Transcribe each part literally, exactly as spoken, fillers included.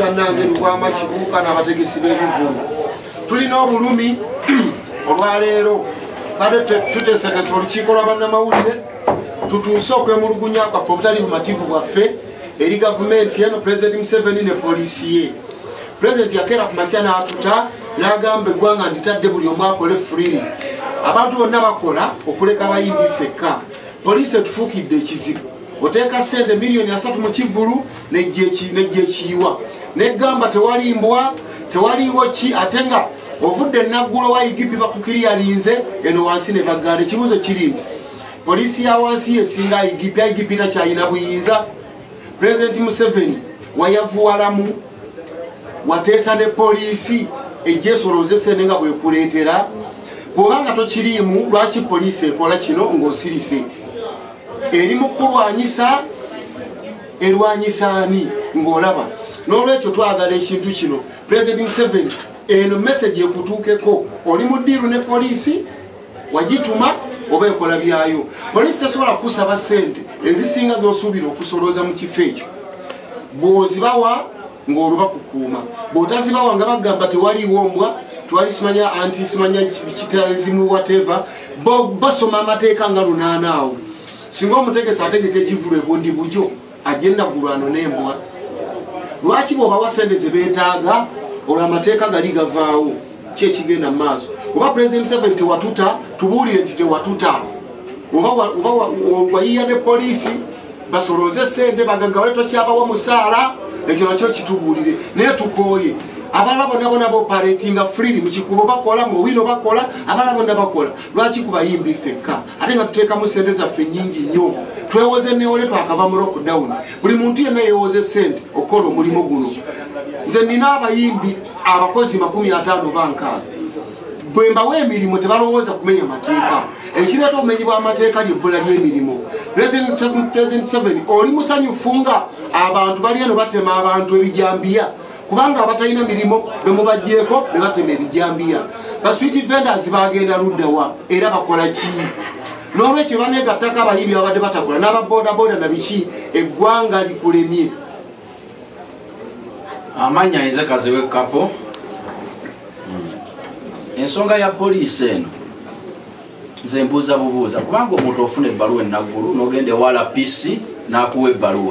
bannange Lugwama Kibuuka n'abategesi b'ebivulu. Tulina obulumi olwaleero badde tuteesekesa olukiiko lwa bannamawulire tutuuse okwemulugunya kwaffe obutali bumativu bwaffe eri gavumenti eno Pulezidenti Museveni ne poliisi ye. Pulezidenti yakeera ku makya n'atuta n'agamba eggwanga nditadde buli omu akole freely. Abantu bonna bakola okuleka abayimbi ffekka. Poliisi etufuukidde ekizibu. Oteeka ssente miliyoni asatu mu kivulu n'ejja ekiyiwa. N'eggamba tewali mbwa, tewaliiwo ki ate nga ovudde naggulo wa Igipi bakukiryalinze eno wansi ne baganda. Ekibuuzo kiri nti poliisi ya wansi yesinga Igipi, Igipi takyalina buyinza. Pulezidenti Museveni wayavuwalamu wateesa ne poliisi ejjeesolooze ssente nga bwekuleetera. Bw'obanga tokiriimu lwaki poliisi ekola kino ng'osirise? Eri mu kulwanyisa erwanyisa ani ng'olaba. N'olwekyo twagala ekintu kino Pulezidenti Museveni eno message ekutuukeko. Oli mu ddiiru ne poliisi wagituma oba ekola byayo. Poliisi tesobola kusaba ssente ezisinga z'osuubira okusolooza mu kifo ekyo. Bw'ozibawa ng'oluba kukuuma, bw'otazibawa nga bagamba tewaliiwo mbwa, twali simanya anti simanya kitalizimu whatever, basoma amateeka nga lunaana awo. Singa omutegesi ategeka ekivulu ebundi bujo agenda gulwano n'embwa. Lwaki bw'obawa ssente ze beetaaga olwo amateeka gali gavaawo ki ekigenda mu maaso? Oba Pulezidenti Museveni tewatuta tubuulire nti tewatuta. Oba wayiya ne poliisi basolooze ssente bagagawale tokyabawa musaala, ekyo nakyo kitubuulire. Naye tukooye abalala bonna bonna baoperatinga freely mu kikubo bakola, mu wino bakola, abalala bonna bakola. Lwaki ku bayimbi ffekka ate nga tuteekamu ssente zaffe nnyingi nnyo? Twewoze neewole twakava mu lockdown. Buli muntu yenna yeewoze ssente okukola omulimu guno. Nze nina abayimbi abakozi makumi ataano bankaaga. Bwe mbawa emirimu tebalowooza kumenya mateeka. Ekireeta obumenyi bw'amateeka ly'ebbula ly'emirimu. Pulezidenti Museveni oli musanyufu nga abantu bali eno batema abantu ebijambiya, kubanga abatalina mirimu bemubajjeeko ne batema ebijambiya. Ba street vendors bagenda luddawa era bakola ki? N'olwekyo baneegattako abayimbi abadde batakola n'ababoodabooda na biki, eggwanga likulemye. Amanya nze Kaziwe Kapo. Ensonga ya poliisi eno nze mbuuza bubuuza, kubanga omuntu ofuna ebbaluwa enaggulu n'ogenda ewala P C n'akuwa ebbaluwa,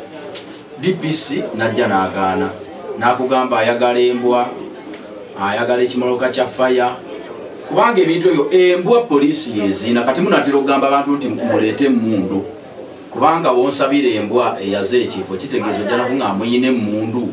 D P C n'ajja n'agaana n'akugamba ayagala embwa, ayagala ekimoloka kya faya, kubanga ebintu ebyo embwa poliisi yeziina. Kati munatera okugamba abantu nti muleete emmundu, kubanga wonsabira embwa eyaze ekifo kitegeeza ojja nakuŋŋa muyina emmundu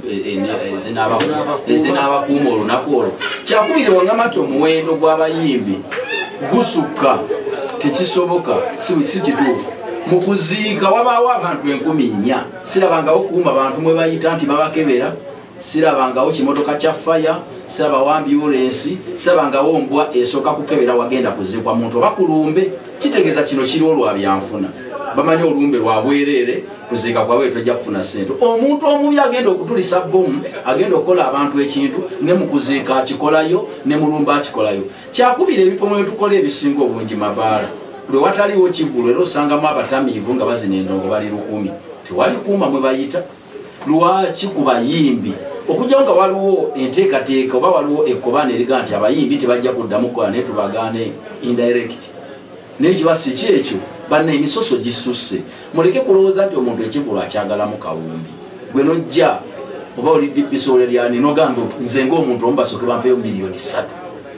ezinaabakuuma olunaku olwo. Kyakubiri wangamba nti omuwendo gw'abayimbi gusukka, tekisoboka, si kituufu. Mu kuziika wabaawo abantu enkumi nnya. Sirabangawo kuuma bantu mwe bayita nti babakebera, sirabangawo kimotoka kya faya, sirabawo ambyulensi, sirabangawo mbwa esooka kukebera wagenda kuziikwa muntu oba kulumbe. Kitegeeza kino kiri olwabyanfuna. Bamanyi olumbe lwa bwereere kuziika kwabwe tojja kufuna ssente. Omuntu omubi agenda okutulisa bomu, agenda okukola abantu ekintu, ne mu kuziika akikolayo, ne mulumba akikolayo. Kyakubira ebifo mwe tukola ebisinga obungi mabaala. Lwe wataliwo kivulu era osangamu abatamiivu nga bazina endongo bali lukumi. Tewali kuuma mwe bayita. Lwaki ku bayimbi okujja nga waliwo enteekateeka oba waliwo ekkobaana eriga nti abayimbi tebajja kuddamu kukola naye tubagaane indirect. N'ekibasi kyekyo banna emisoso gisusse. Muleke kulowooza nti omuntu ekivulu akyagala mu kawumbi. Gwe nojja oba oli D P C oleryani n'ogamba nze ng'omuntu omu basooke bampeyo miliyoni ssatu.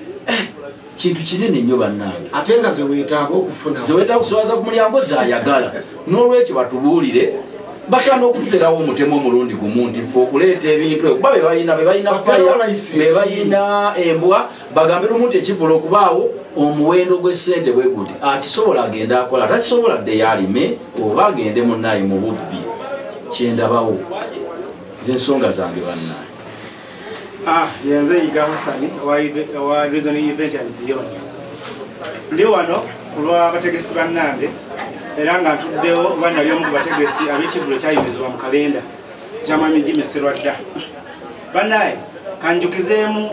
Kintu kinene nnyo bannange. Ate nga ze weetaaga okufuna. Ze weetaaga kusowaza ku mulyango zaayagala. N'olwekyo batubuulire basaana okuterawo omutemu omulundi gumu nti ffe okuleeta ebintu kuba be balina be balina faya be balina embwa bagambe lumu nti ekivulu okubaawo omuwendo gw'essente bwe guti akisobola agenda akola atakisobola dde yalime oba agende munnaye mu bubbi. Kyendabawo nze ensonga zange bannaye. Ah, yenze Yiga Hasani wa reason event and beyond. Ndi wano kulwa abategesi bannange era nga ntuddewo bana byomu ku bategesi ab'ekivulu kyayimizibwa mu kalenda kyamami gimeserwa dda. Bannaye kanjukizeemu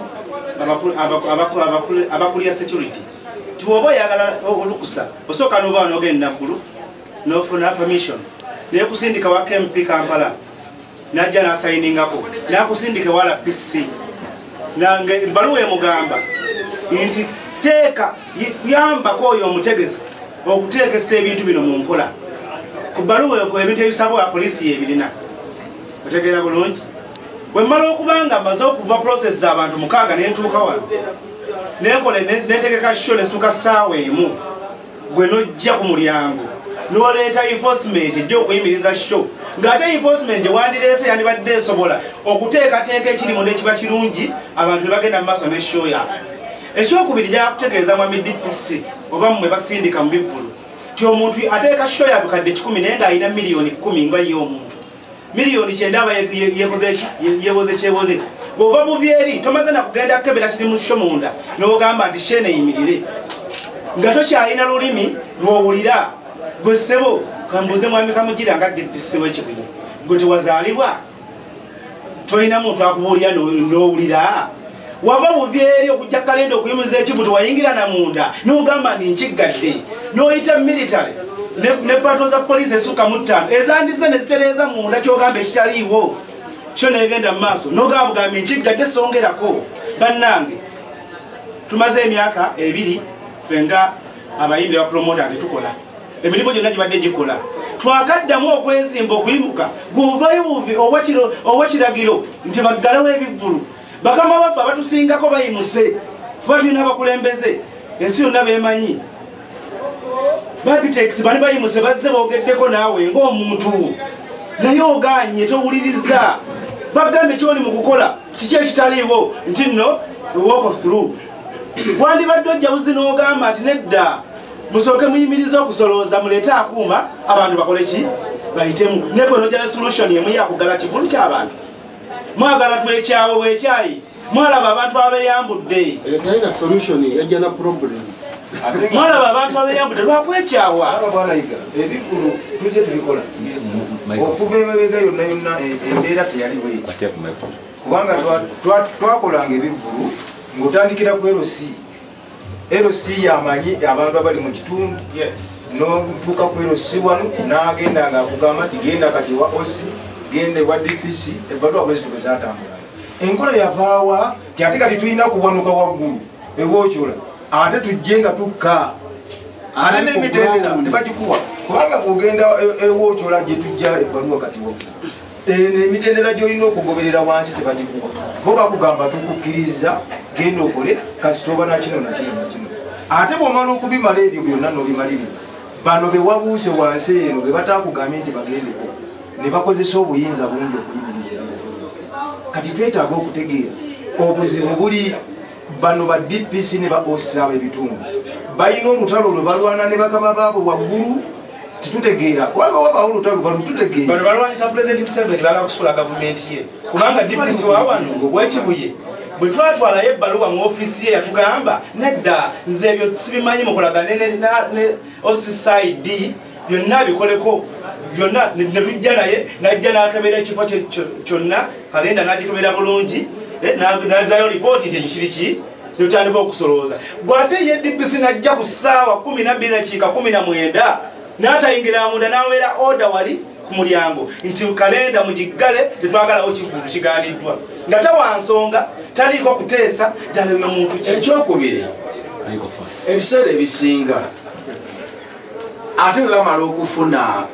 abakulya security tiwoba oyagala olukusa osooka n'oba n'ogenda ggulu n'ofuna permission naye kusindika wa K M P Kampala najja n'asayiningako n'akusindika wala P C nange baluwa emugamba nti teeka yambako oyo omutegesi okuteekesa ebintu bino mu nkola ku baluwa eko ebintu ebisabwa poliisi yebirina otegeera bulungi bwe mmala okubanga mmaze okuva process z'abantu mukaaga nentuuka wano nekole netegeka sho nesituka ssaawa emu gwe nojja ku mulyango noleeta enforcement ejja okuyimiriza sho ng'ate enforcement gye wandireese yandibadde esobola okuteekateeka ekirimu n'ekiba kirungi abantu ne bagenda mu maaso ne sho yaabwe. Ekyokubiri gyakutegeeza mwami D P C oba mmwe basindika mu bivulu ti omuntu ateeka sho yaabwe kadde kikumi naye ng'alina miliyoni kkumi nga ye omuntu miliyoni kyenda aba yewoze kyewoze bw'ova buvyeri tomaze nakugenda kukebera kiri mu sho munda n'ogamba nti shene yimirire nga tokyalina lulimi lw'owulira gwe ssebo kambuze mwami kamugira nga D P C w'ekibiri gwe tewazaalibwa tolina muntu akubuulira n'owulira wava buvyeri okujja kalenda okuyimiza ekivu tewayingira na munda n'ogamba nti nkiggadde n'oyita military ne pato za poliisi esukka mu ttaano ezandize ne zitereeza munda kyogamba ekitaliiwo kyo negenda mu maaso n'ogamba bugambe nkiggadde songerako. Bannange tumaze emyaka ebiri fenga abayimbi abapromota nti tukola emirimu gyonna gibadde gikola twakaddamu okwezimba okuyimuka guvayo buvi owekiragiro nti baggalewo ebivulu bakama baffe abatusingako bayimuse kuba tulina abakulembeze ensi yonna bemanyi babitex bani bayimuse bazze boogeddeko naawe ng'omuntu naye oganye towuliriza bagambe kyoli mu kukola kiki ekitaliiwo nti nno walk through wandibadde ojja buzi n'ogamba nti nedda musooke muyimiriza okusolooza muleete akuuma abantu bakole ki bayitemu nebwe nojja solution emu yakugala kivulu ky'abantu mwagala twekyawe bwekyayi mwalaba abantu abeyambudde talina solution yajja na problem mwalaba abantu abeyambudde lwakwekyawa ebivulu tujje tubikola okuva emabega yonna yonna embeera teyali bweti kubanga twakolanga ebivulu ng'otandikira ku L C L C yamanyi abantu abali mu kitundu notuuka ku L C wano n'agenda nga akugamba nti genda kati wa O C gende wa D P C ebbaluwa bwezi tuge zatambula enkola yavaawa ti ate kati tulina kuwanuka waggulu ewookyola ate tujje nga tukka ate n'emitendera tebagikuwa kubanga ogenda ewookyola gye tujja ebbaluwa kati waggulu emitendera gy'olina okugoberera wansi tebagikuwa bo bakugamba tukukkiriza genda okole kasitoba nakino nakino nakino ate bw'omala okubimala ebyo byonna n'obimaliriza bano bewabuuse wansi eno be batakugambye nti bagendeko ne bakozesa obuyinza bungi okuyimiriza ebivulu kati twetaaga okutegeera obuzibu buli bano ba D P C ne ba O C ab'ebitundu balina olutalo lwe balwana ne bakama baabo waggulu titutegeera kubanga wabaawo olutalo balututegeera bano balwanyisa President Museveni bala kusula gavumenti ye kubanga D P C wawano bwekibuye bwe twatwalayo ebbaluwa mu ofiisi ye yatugamba nedda nze ebyo sibimanyi mukolagane ne O C side byonna bikoleko byonna ne tujja naye najja n'akebera ekifo kyonna kalenda n'agikebera bulungi nazayo lipooti nti ekikiri ki notandika okusolooza bw'ate ye D P C najja ku ssaawa kumi nabbiri nakiika kumi na mwenda n'atayingira munda n'aweera oda wali ku mulyango nti kalenda mugiggale tetwagalawo kivulu kigaaniddwa nga tawansonga taliiko kuteesa ddala oyo muntu ki. Ekyokubiri ebiseera ebisinga ate bwe bamala okufuna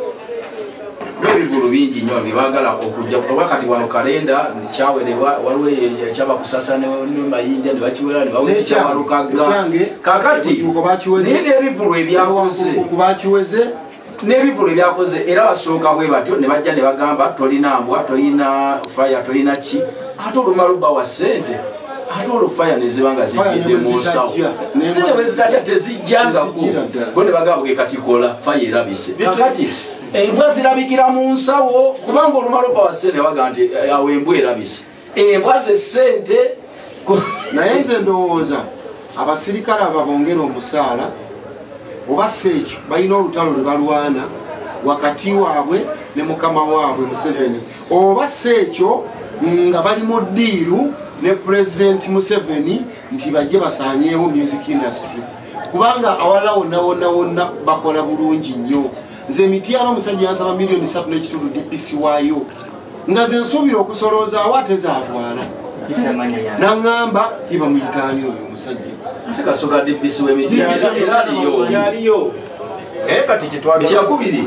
ebivulu bingi nnyo byebagala okujja kuba kati wano kalenda kyawerebwa waliwo ekyabakusasa nemayinja ne bakiwera ne bawe ekyawalukaga kakati naye n'ebivulu ebyakoze n'ebivulu ebyakoze era basooka bwe batyo ne bajja ne bagamba tolina mbwa tolina faya tolina ki ate olumala bawa ssente ate olwo faya ne ziba nga zijjidde mu nsawo sente bwe zitatya tezijjangako go ne bagamba ge kati kola faya erabise kakati embwa zirabikira mu nsawo kubanga olumala bawa ssente baga nti awo embwa erabise embwa ze ssente naye nze ndowooza abasirikale ababongera omusaala oba seekyo balina olutalo lwe balwana wakati waabwe ne mukama waabwe Museveni oba seekyo nga bali mu ddiiru ne President Museveni nti bajje basaanyeewo music industry kubanga awala wonna wonna wonna bakola bulungi nnyo nze emitiano omusajja yansaba miliyoni satu n'ekitundu D P C waayo nga ze nsuubira okusolooza awaate zaatwala naŋŋamba iba muyitaani oyo omusajja kasoka dipisi w'emitialiyo naye kati kyakubiri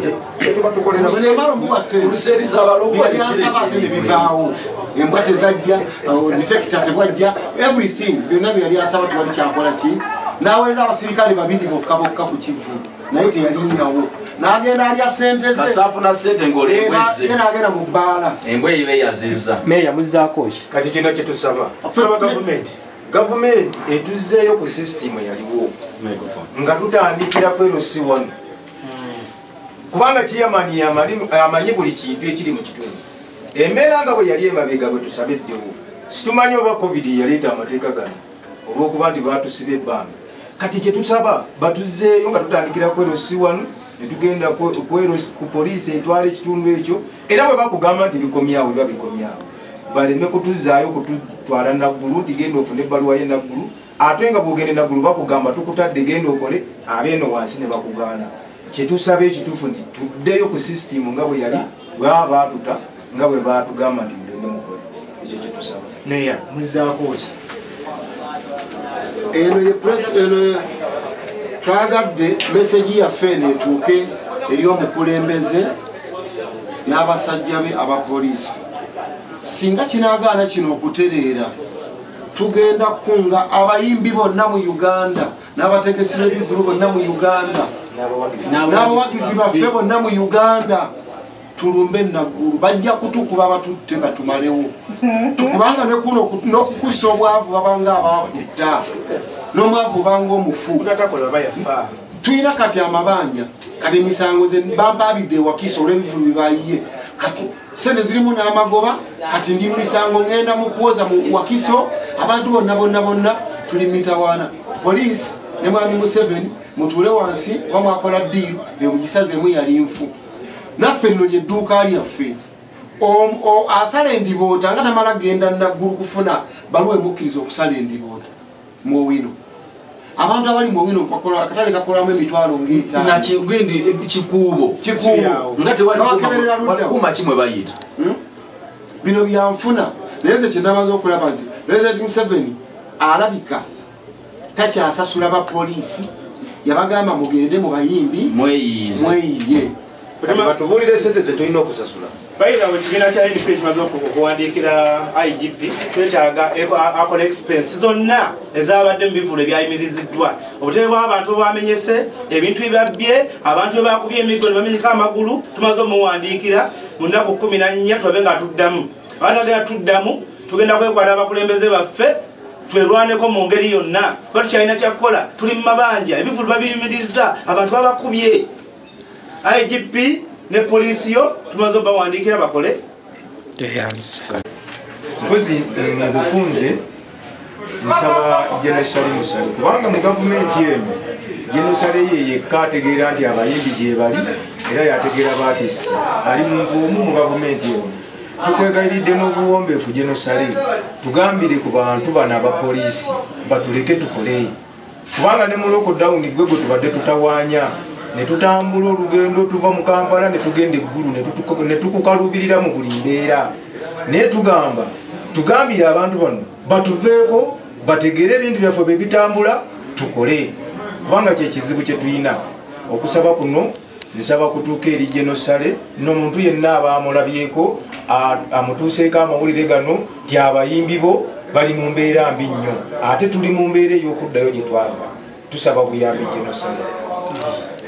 oluseeriza abalongwasaba ate ne bivaawo embwa tezajja detekita tebwajja everything byonna bye yali asaba tewali kyakola ki n'aweereza abasirikale babiri bokka bokka ku kivu naye teyalinyawo n'agenda alya sente zesaafuna sente ng'olembweze n'agenda mu bbaala embwa eyibe yazizza meya muzaako ki kati kino kyetusaba gavumenti gavumenti etuzzeeyo ku sisitimu yaliwo nga tutandikira kwerosi wano kubanga kiyamani amanyi buli kintu ekiri mu kitundu embeera nga bwe yali emabega bwe tusabeddewo situmanyi oba covid yaleeta amateeka gano olwokuba nti batusiba ebbanga kati kyetusaba batuzzeeyo nga tutandikira kwerosi wano netugenda ku poliisi etwala ekitundu ekyo era bwe bakugamba nti bikomyawo biba bikomyawo baleme kutuzaayo kututwala naggulu nti genda ofune ebbaluwa ye naggulu ate nga bwogende naggulu bakugamba tukutadde genda okole abeeno wansi ne bakugaana kyetusaba ekituufu nti tuddeyo ku sisitimu nga bwe yali bwaba baatuta nga bwe baatugamba nti mugende mukole ekyo kyetusaba neya muzaako ki eno ye press eno twagadde meseji yaffe eno etuuke eri omukulembeze n'abasajja be abapoliisi singa kinaagaana kino okutereera tugenda kunga abayimbi bonna mu uganda n'abategesi b'ebivulu bonna mu uganda n'abawagizi baffe bonna mu uganda tulumbe naggulu bajja kutukuba batutte batumalewo kubanga nokukusa obwavu babanga abakutta n'omwavu banga omufu tulina kati amabanja kati emisango ze bambabidde ewakiso olw'ebivulu bibayiye kati sente zirimu n'amagoba kati ndi misango ngenda mu kuwoza mu wakiso abantu bonna bonna bonna tuli mitawaana poliisi ne mwami Museveni mutuule wansi wamwakola ddiiru emugisazeemu yali nfu naffe nno lyedduuka lyaffe asala endiboota nga tamala genda naggulu kufuna baluwa emukkiriza okusala endiboota muowino abantu abali muowino akatale kakolamu emitwalo ng'etaano kikuubo kikuubo nga tewalikuma kimwe bayita bino byanfuna naye ze kyenamaze okulaba nti President Museveni alabika takyasasula bapoliisi yabagamba mugende mu bayimbi mweyiye batubulire sente zetulina okusasula bayina mu kibiina kya N P kimaze okuwandiikira I G P twetaaga akola expense zonna ezabadde mu bivulu ebyayimiriziddwa obutebe bw'abantu bwamenyese ebintu ebyabye abantu bwe bakubye emiggo ne bamenyeka amagulu tumaze omuwandiikira mu nnaku kumi na nnya tulabe nga tuddamu abanagenda tuddamu tugenda kwekwata abakulembeze baffe twerwaneko mu ngeri yonna kuba tukyalina kyakukola tuli mu mabanja ebivulu babiyimirizza abantu babakubye I G P ne polisi yo tumaze obawandiikira bakole mpozi mu bufunze nsaba jenosali musali kubanga mu gavumenti eno jenosali ye yekka ategeera nti abayimbi gye bali era yategeera baatisiti ali muntu omu mu gavumenti eno tukwegayiridde n'obuwombeefu jenosali tugambire ku bantu bano abapoliisi batuleke tukole kubanga ne mu lockdown gwe gwe tubadde tutawaanya ne tutambula olugendo tuva mu Kampala ne tugenda eggulu ne tukukalubirira mu buli mbeera naye tugamba tugambire abantu bano batuveeko bategeere ebintu byaffe bye bitambula tukole kubanga kyekizibu kye tulina okusaba kuno nsaba kutuuka eri jenosale n'omuntu yenna aba amulabyeko amutuuseeko amawulire gano ti abayimbi bo bali mu mbeera mbi nnyo ate tuli mu mbeera ey'okuddayo gye twava tusaba buyambi jenosale